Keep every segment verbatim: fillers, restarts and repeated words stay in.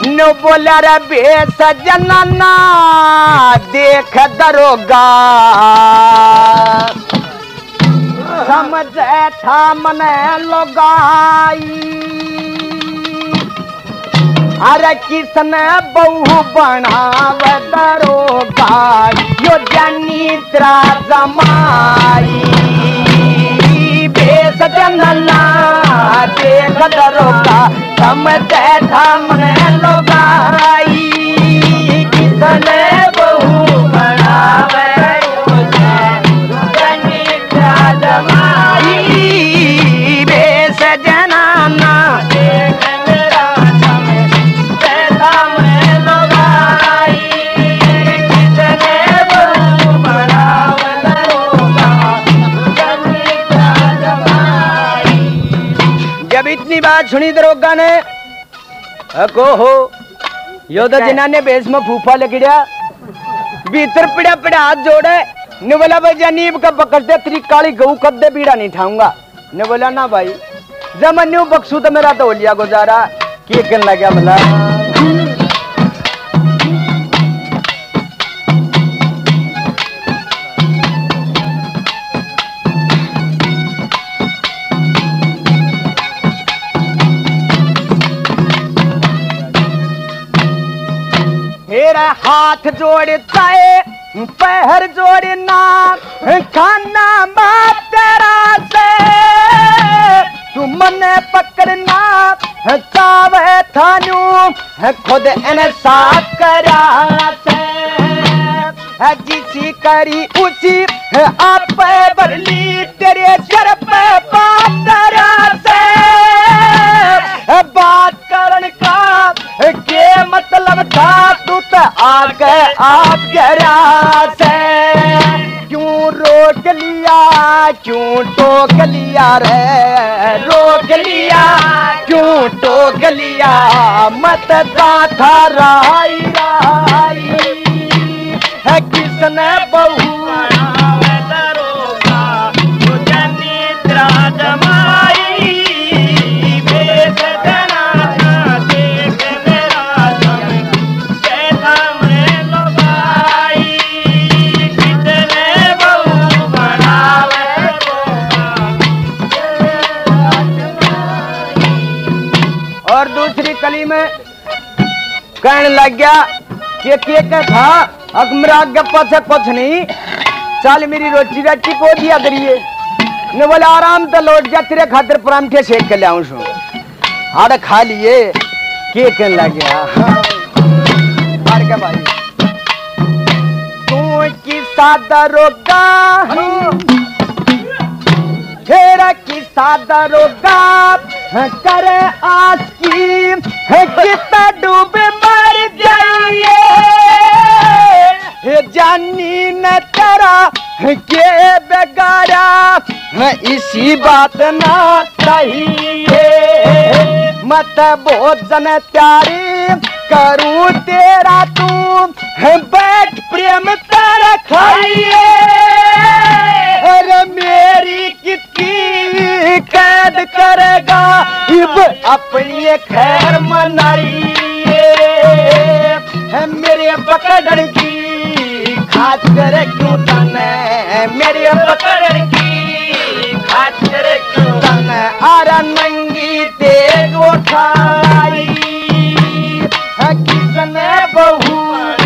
No बोला रे base जनना देख दरोगा समझ था मने लगाई अरे किसने बहु बनाव दरोगा यो जानी त्रा जमाई बेस जनना देख दरोगा समझ था मने लगाई किसने बहु बनाव बेस जनाना जब इतनी बात सुनी दरोगा ने को हो योदा जिना ने बेस में फूफा लगिड़ा भीतर पिड़ा पिड़ा हाथ जोड़े ने बोला भाई जानीब का पकड़ते तेरी काली गऊ कद्दे बीड़ा नहीं ठाऊंगा ने बोला ना भाई जब मैं न्यू बक्सू तो मेरा तो लिया गुजारा के कहने लगा भला मेरा हाथ जोड़ता है पैर जोड़ना खाना बात तेरा से तू मने पकड़ना चावे थानू खुद इंसाफ करा से जिसी करी उसी आप बरली तेरे सर पे बात तेरा से बात करन का के मतलब था तू तो आगे आप गरा से क्यों रोक लिया क्यों टोक लिया रे रोक लिया क्यों टोक लिया मत था राई राई है किसने बहु दरोगा जानी त्रा जमाई और दूसरी कली में कहने लग गया कि के के था अकमरा गप्पा से कुछ नहीं चल मेरी रोटी राटी को दिया करिए ने बोला आराम तो लौट जा तेरे खातिर परांठे सेक के लाऊं सु हाड़ खा लिए के कहने लग गया हाड़ के भाई तू की सादरोगा तेरा की सादरोगा करे आज की कितना डूबे मर जाइए जानी न तेरा के बेगारा इसी बात ना चाहिए मत भोजन त्यारी करूं तेरा तू बैठ प्रेम तेरा खाइए अरे मेरी कितनी कैद करेगा इब अपनी खैर मनाइए मेरे पकड़ की खातिर क्यों तने मेरे पकड़ की खातिर क्यों तने आरा नंगी तेज उठाई किसने बहु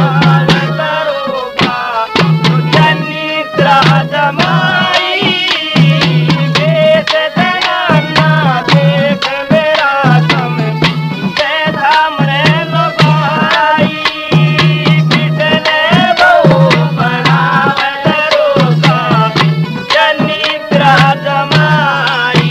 दरोगा जानी त्रा जमाई बेस जनाना देख मेरा सम बैठा मरे लगाई किसने बहु बनावे दरोगा जानी त्रा जमाई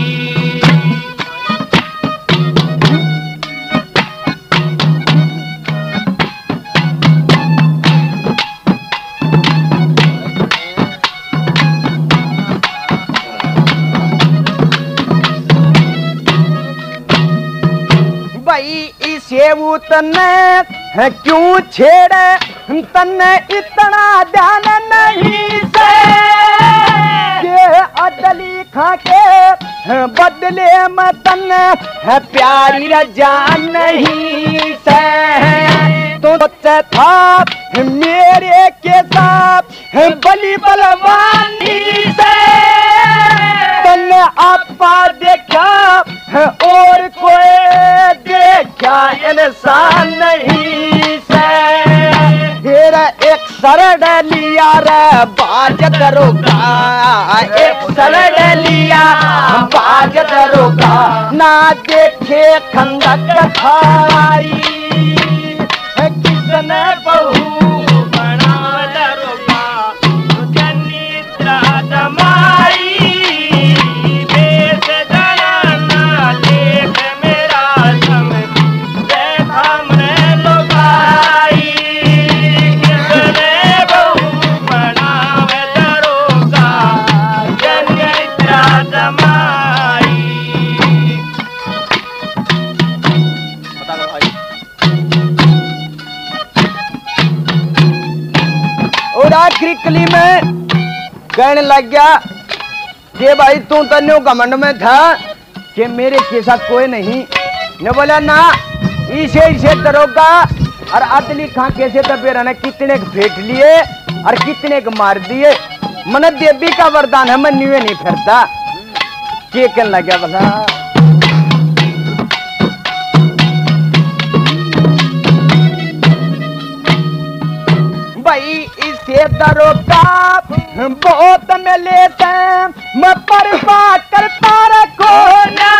सेवू तन्ने क्यों छेड़े तन्ने इतना ध्यान नहीं से के अदली खा के बदले में तन है प्यारी रजा नहीं से तो था मेरे के साथ बली बलवानी से तन आपा देखा और कोई देखा इंसान नहीं से तेरा एक सरड लिया रे बाज दरोगा एक सरड लिया बाज दरोगा ना देखे खंडक खाई किसने बहू बना दरोगा जनिद्रा जमाई बेस जनाना लेख मेरा सम देखा मैं लोगाई किसने बहू बना दरोगा जनिद्रा जमाई। बता दो भाई। और आखिरी कली में कहने लग गया कि भाई तू तन्यो घमंड में था कि मेरे के साथ कोई नहीं ने बोला ना इसे इसे दरोगा और अदली खां कैसे तबेरा ने कितने फेंक लिए और कितने को मार दिए मन देवी का वरदान है मैं न्यूए नहीं फिरता के कहने लग गया बोला भाई इसे दरोगा बहुत मिले मैं परवाह करता रखो ना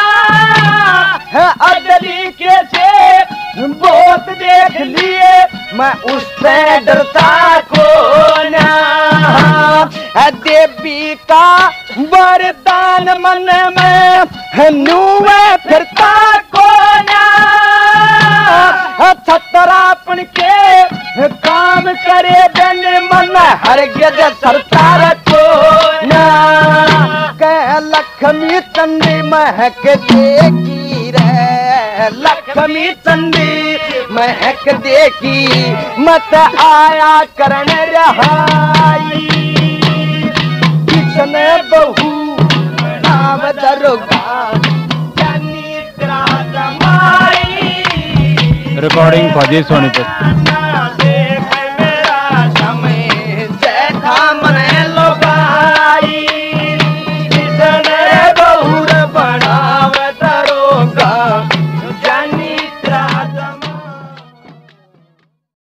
अदली के से बहुत देख लिए मैं उससे डरता को ना देवी का वरदान मन में नुए फिरता को ना छतरापन के काम करे बन मन हर गज सरकार को ना कह लक्ष्मी चंडी महक देगी रे लक्ष्मी चंडी महक देगी मत आया करण रहाई किसने बहू नाम दरोगा जनिद्रा जमाई। रिकॉर्डिंग फौजी सोनीपत।